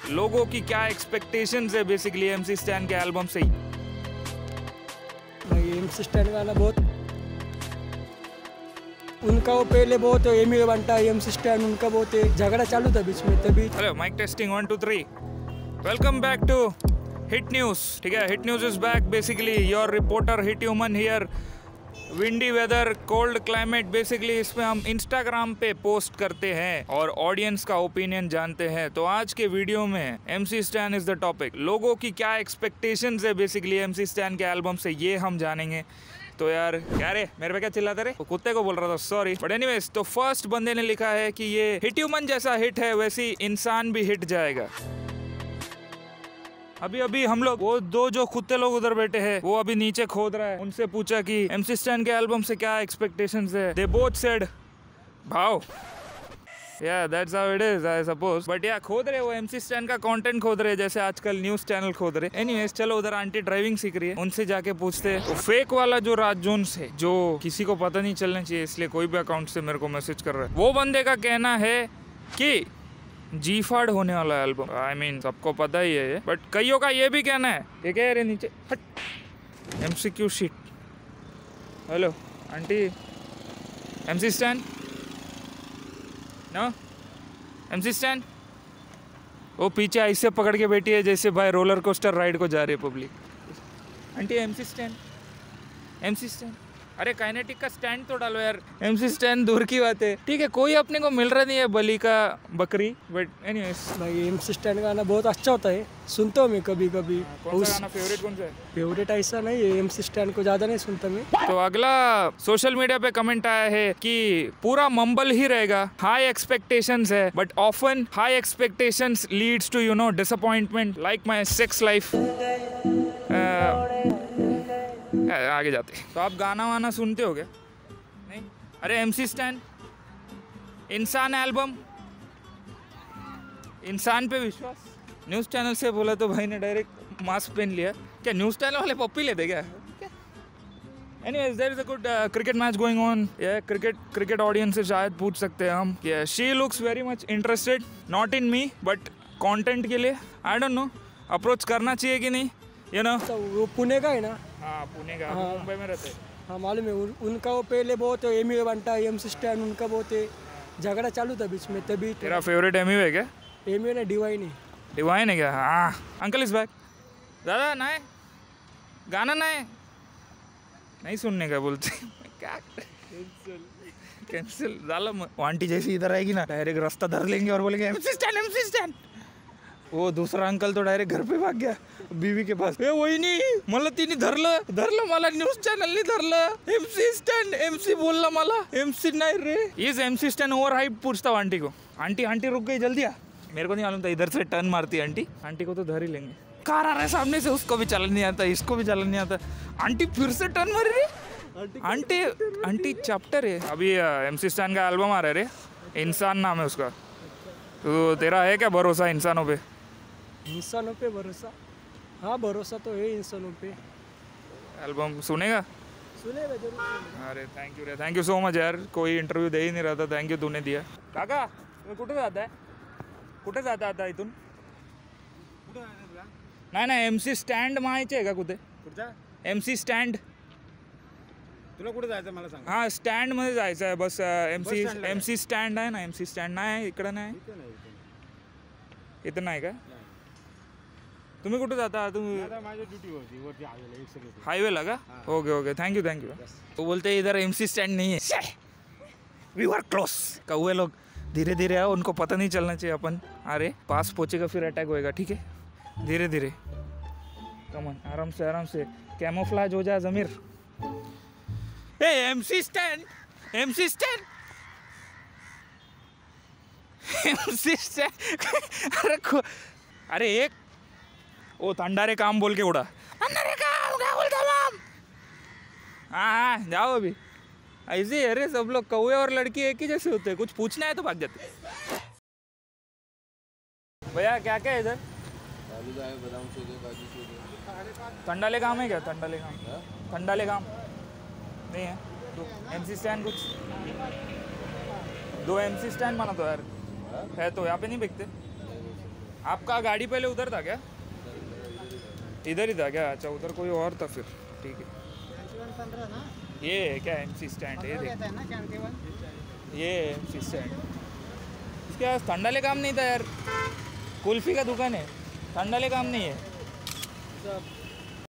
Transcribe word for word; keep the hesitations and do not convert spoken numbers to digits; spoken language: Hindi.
लोगों की क्या एक्सपेक्टेशंस है बेसिकली एमसी स्टैन के एल्बम से ही। भाई एमसी स्टैन गाना बहुत उनका वो पहले बहुत एमी बनता है एमसी स्टैन उनका बहुत झगड़ा चालू था बीच में तभी। Hello mic testing one two three. Welcome back to hit news. ठीक है, hit news is back basically your reporter hit human here. Windy weather, cold climate, basically इसमें हम इंस्टाग्राम पे पोस्ट करते हैं और ऑडियंस का ओपिनियन जानते हैं। तो आज के वीडियो में MC Stan is the topic. लोगों की क्या एक्सपेक्टेशंस है बेसिकली एमसी स्टैन के एल्बम से, ये हम जानेंगे। तो यार क्या रे, मेरे पे क्या चिल्लाते रे? कुत्ते को बोल रहा था, सॉरी। बट एनीवेज, तो फर्स्ट बंदे ने लिखा है कि ये हिट ह्यूमन जैसा हिट है वैसी इंसान भी हिट जाएगा। अभी अभी हम लोग वो दो जो कुत्ते लोग उधर बैठे हैं वो अभी नीचे खोद रहा है, उनसे पूछा कि एमसी स्टैन के एल्बम से क्या एक्सपेक्टेशंस है। दे बोथ सेड भाव। Yeah that's how it is I suppose. But yeah खोद रहे वो एमसी स्टैन का कंटेंट खोद रहे जैसे आजकल न्यूज चैनल खोद रहे। एनीवेज, चलो उधर आंटी ड्राइविंग सीख रही है, उनसे जाके पूछते हैं। तो फेक वाला जो राज जोन्स है जो किसी को पता नहीं चलना चाहिए इसलिए कोई भी अकाउंट से मेरे को मैसेज कर रहा है, वो बंदे का कहना है कि जी फाड़ होने वाला एल्बम। आई मीन सबको पता ही है ये, बट कईयों का ये भी कहना है। ये क्या है नीचे हट MCQ sheet. Hello aunty, MC Stan no MC Stan. वो पीछे ऐसे पकड़ के बैठी है जैसे भाई रोलर कोस्टर राइड को जा रही है public. Aunty MC Stan, MC Stan. अरे काइनेटिक का स्टैंड तो डालो यार। एमसी स्टैंड दूर की बात है, ठीक है, कोई अपने को मिल रहा नहीं है बलि का बकरी। बट एनीवेज, भाई एमसी स्टैन गाना बहुत अच्छा होता है, सुनता हूँ मैं कभी कभी। कौन सा गाना फेवरेट कौन सा है? फेवरेट ऐसा नहीं है, एमसी स्टैन को ज्यादा नहीं सुनता मैं। तो अगला सोशल मीडिया पे कमेंट आया है कि पूरा मंबल ही रहेगा, हाई एक्सपेक्टेशंस है, but often high expectations leads to you know disappointment like my sex life. आगे जाते। तो आप गाना वाना सुनते हो क्या? नहीं? अरे एमसी स्टैन इंसान एल्बम, इंसान पे विश्वास। न्यूज़ चैनल से बोला तो भाई ने डायरेक्ट मास्क पहन लिया। क्या न्यूज़ चैनल वाले पप्पी लेते क्या? Anyways, there is a good uh, cricket match going on. Yeah, cricket cricket audience से शायद पूछ सकते हैं हम। Yeah, she looks very much interested, not in me, but content के लिए। I don't know, अप्रोच करना चाहिए कि नहीं, you know? तो वो पुणे का है ना? हाँ पुणे का, हाँ, मुंबई में रहते हैं। हाँ मालूम है। उन, उनका वो पहले बहुत एमी बनता है एमसी स्टैन उनका बहुत झगड़ा चालू था बीच में तभी। तेरा फेवरेट एमी है क्या? एमी ने डिवाइन है। डिवाइन है क्या? हाँ, अंकल इज बैक। दादा ना है गाना ना है नहीं सुनने का बोलते क्या? कैंसिल कैंसिल झालं मग। आंटी जैसी इधर आएगी ना डायरेक्ट रास्ता धर लेंगे और बोलेंगे एमसी स्टैंड एमसी स्टैंड। वो दूसरा अंकल तो डायरेक्ट घर पे भाग गया बीवी के पास। ए वही नहीं मला तिने धरलं धरलं मला न्यूज चॅनलनी धरलं एमसी स्टैंड एमसी बोलला मला एमसी नहीं रे। Is MC Stan over hype पूछता हूँ आंटी को। आंटी आंटी रुक गई जल्दी आ। मेरे को नहीं मालूम था इधर से टर्न मारती है आंटी। आंटी को तो धर ही लेंगे। कार आ रहा है सामने से, उसको भी चलन नहीं आता, इसको भी चलन नहीं आता। आंटी फिर से टर्न मारी रे। आंटी आंटी चैप्टर है। अभी एमसी स्टैंड का एल्बम आ रहा है रे, इंसान नाम है उसका। तो तेरा है क्या भरोसा इंसानों पे? इंसानों पे भरोसा? हाँ भरोसा तो है इंसानों पे। एल्बम सुनेगा? सुनेगा जरूर। अरे थैंक यू रे, थैंक यू सो मच यार। कोई इंटरव्यू दे ही नहीं रहा था, थैंक यू तूने दिया। काका तुम्ही कुठे जाताय? कुठे जाता आता इथून? नाही नाही एमसी स्टँड माहिती आहे का कुठे? एमसी स्टँड तुला कुठे जायचं मला सांग. हां स्टँड मध्ये जायचं आहे बस. एमसी एमसी स्टँड आहे ना, एमसी स्टँड नाही इकडं नाही, इथं नाही का? तुम्ही कुठे जाता? तुम्ही माझ्या ड्युटीवरती वरती हायवेला एक सेकंड. हाईवेला का? Okay okay thank you thank you. वो बोलते इधर एमसी स्टैंड नहीं है, वी वर क्लोज। कौवे लोग धीरे धीरे आओ, उनको पता नहीं चलना चाहिए अपन अरे पास पहुंचेगा फिर अटैक होएगा। ठीक है धीरे धीरे कमन, आराम से आराम से कैमोफ्लेज हो जाए जमीर। ए MC Stan MC Stan MC Stan अरे अरे एक ओ थंडारे काम बोल के उड़ा। थंडारे काम क्या बोलता माम? हाँ हाँ जाओ अभी। ऐसे अरे सब लोग कौवे और लड़की एक ही जैसे होते हैं, कुछ पूछना है तो भाग जाते। भैया क्या क्या है इधर? थंडाले काम है क्या? थंडाले काम थंडाले काम नहीं है। एमसी स्टैंड कुछ दो एमसी स्टैंड बना दो यार, है तो यहाँ पे नहीं बिकते। आपका गाड़ी पहले उधर था क्या? इधर ही था क्या? अच्छा उधर कोई और था फिर, ठीक है। ये है क्या एमसी स्टैंड? ये देख, ये एमसी स्टैंड। इसके पास ठंडा ले काम नहीं था यार, कुल्फी का दुकान है, ठंडा ले काम नहीं है।